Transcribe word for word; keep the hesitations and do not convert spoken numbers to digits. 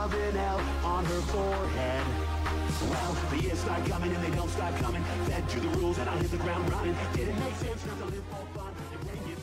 carving out on her forehead. Well, the years start coming and they don't stop coming. Fed to the rules and I hit the ground running. Didn't make sense not to live for fun. And when you